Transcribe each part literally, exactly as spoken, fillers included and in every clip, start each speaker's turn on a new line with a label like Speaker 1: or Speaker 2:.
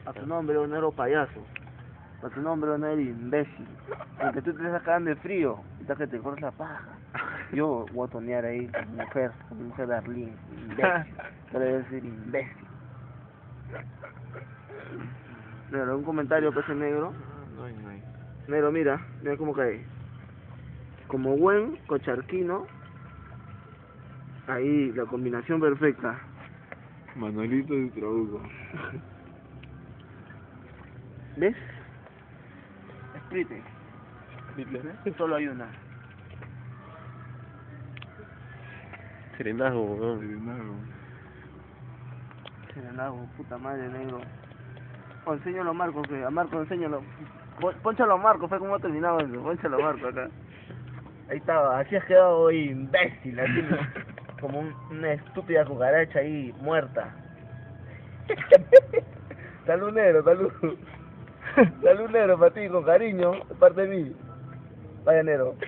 Speaker 1: A tu nombre, negro payaso. A tu nombre, negro imbécil. Porque tú te estás cagando de frío. Y que te corres la paja. Yo voy a tonear ahí con mi mujer, con mi mujer Darlene. Imbécil. Te voy a decir imbécil. Negro, un comentario para ese negro.
Speaker 2: No hay, no hay.
Speaker 1: Negro, mira, mira cómo cae. Como buen cocharquino. Ahí, la combinación perfecta.
Speaker 2: Manuelito de Trabuco.
Speaker 1: ¿Ves? Sprite.
Speaker 2: ¿Viste?
Speaker 1: Solo hay una.
Speaker 2: Serenazgo, weón. Serenazgo.
Speaker 1: Serenazgo, puta madre, negro. Oh, enséñalo a Marco, que a Marco enséñalo. Pon- Pónchalo a Marco, fue como ha terminado eso. Pónchalo a Marco acá. Ahí estaba, así has quedado hoy imbécil, así como un- una estúpida cucaracha ahí muerta. Salud negro, salud. Salud negro para ti, con cariño, de parte de mí. Vaya negro.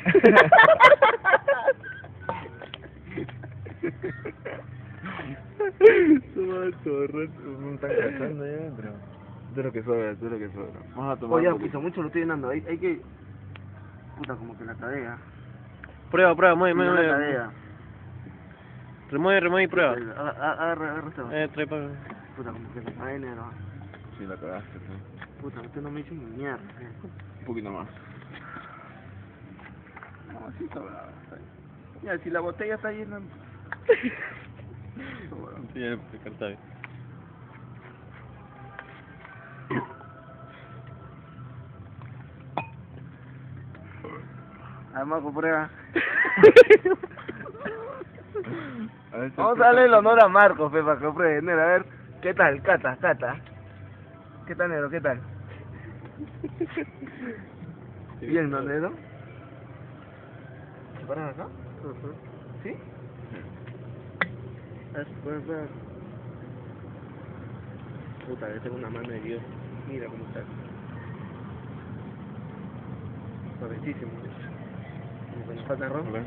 Speaker 2: No están cachando ya, pero... Esto es lo que sobra, esto es lo que sobra. Vamos a tomar
Speaker 1: Oye,
Speaker 2: un poquito.
Speaker 1: pisa, mucho lo estoy llenando. Hay, hay que... Puta, como que la cadea.
Speaker 3: Prueba, prueba, mueve,
Speaker 1: Sí,
Speaker 3: mueve,
Speaker 1: la
Speaker 3: mueve.
Speaker 1: cadea.
Speaker 3: Remueve, remueve y prueba.
Speaker 1: Agarra, agarra, agarra esta.
Speaker 3: Eh, trae pa...
Speaker 1: Puta, como que se cae negro.
Speaker 2: Sí, la cagaste, ¿no?
Speaker 1: Puta, usted no me hizo ni mierda. eh.
Speaker 2: Un poquito más.
Speaker 1: No, así sobrado. Mira, si la botella está llena... Sobrado.
Speaker 3: Sí, ya, pues, cartable.
Speaker 1: A ver, Marco, prueba.
Speaker 2: A ver,
Speaker 1: Vamos a darle el honor a Marco, fe, para que pruebe. Negro, a ver, ¿qué tal? Cata, cata. ¿Qué tal, negro? ¿Qué tal? Bien, ¿no, negro? ¿Se paran acá? ¿Sí? A ver, prueba, prueba. Puta, yo tengo una mano de Dios. Mira cómo está. Suavecísimo. Como que nos falta arroz.
Speaker 2: Hola.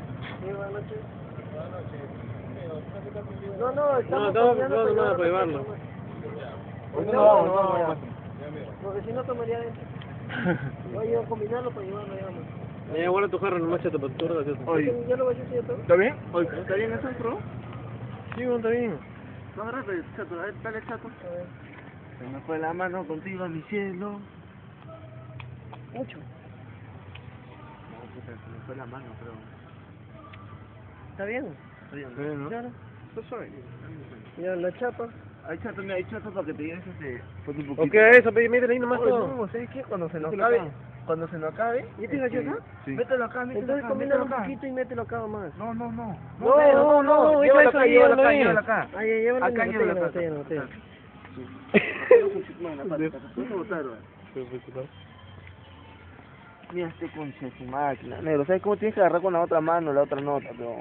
Speaker 4: No, no,
Speaker 3: No,
Speaker 4: estamos
Speaker 3: estamos
Speaker 4: combinando
Speaker 3: no, no,
Speaker 4: para
Speaker 3: para llevarlo.
Speaker 4: No,
Speaker 2: No, vamos,
Speaker 4: no,
Speaker 2: no,
Speaker 4: ya.
Speaker 2: vamos.
Speaker 4: Porque si no tomaría dentro. Voy a combinarlo para llevarlo, ya no.
Speaker 3: Ya, guarda tu jarro, nomás chata, para tu hora, chata.
Speaker 1: Oye,
Speaker 4: Ya lo voy a hacer todo.
Speaker 1: ¿está bien? Oye, ¿está bien eso, bro?
Speaker 3: Sí, bueno, está bien.
Speaker 1: No, agarrate, chato, a ver, dale, chato. Se me fue la mano contigo, mi cielo.
Speaker 4: Mucho.
Speaker 1: No, puta, se me fue la mano, pero...
Speaker 4: ¿Está bien?
Speaker 1: Está bien,
Speaker 2: Sí, ¿no?
Speaker 4: Claro.
Speaker 1: Está suave.
Speaker 4: Ya la chapa.
Speaker 1: Ahí chato, mira, ahí chato para que te lleves ese...
Speaker 2: Ponte un poquito.
Speaker 3: ¿O qué es eso? Pe, métele ahí nomás
Speaker 1: Oye,
Speaker 3: todo.
Speaker 1: no, ¿sabes qué? Cuando se nos
Speaker 2: Mételo
Speaker 1: acabe,
Speaker 2: acá.
Speaker 1: cuando se nos acabe...
Speaker 4: ¿Ya te cayó acá?
Speaker 2: Sí.
Speaker 1: Mételo acá, mételo
Speaker 4: Entonces
Speaker 1: acá,
Speaker 4: combina
Speaker 1: mételo
Speaker 4: un
Speaker 1: acá.
Speaker 4: poquito y mételo acá más.
Speaker 1: No, no, no.
Speaker 3: No,
Speaker 1: negro,
Speaker 3: no, no,
Speaker 1: llévalo
Speaker 3: eso
Speaker 1: acá,
Speaker 3: ahí,
Speaker 1: llévalo
Speaker 3: llévalo
Speaker 1: acá,
Speaker 3: ahí.
Speaker 1: llévalo acá.
Speaker 4: Ay, ya, llévalo en
Speaker 1: Acá
Speaker 4: la
Speaker 1: llévalo
Speaker 4: botella, en la
Speaker 1: acá.
Speaker 4: botella, en la botella.
Speaker 1: Mano, pata, pata, pata, botaron. Mira este concha de su máquina. Negro, ¿sabes cómo tienes que agarrar con la otra mano, la otra nota, pero...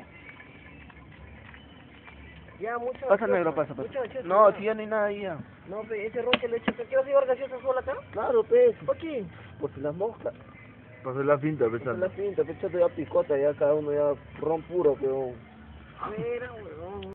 Speaker 4: Ya, mucho.
Speaker 1: Pasa, negro, pasa, pasa.
Speaker 4: Mucho gaseosa,
Speaker 1: No,
Speaker 4: ya.
Speaker 1: si ya no hay nada ahí ya.
Speaker 4: No, pe, ese ron que le he hecho. ¿Quieres llevar gaseosa sola acá?
Speaker 1: Claro, pez.
Speaker 4: ¿Por qué?
Speaker 1: Por si las moscas.
Speaker 2: Para hacer la finta,
Speaker 1: Por
Speaker 2: pensando.
Speaker 1: la pinta, pechato ya picota, ya cada uno ya ron puro, pero...
Speaker 4: Mira, weón.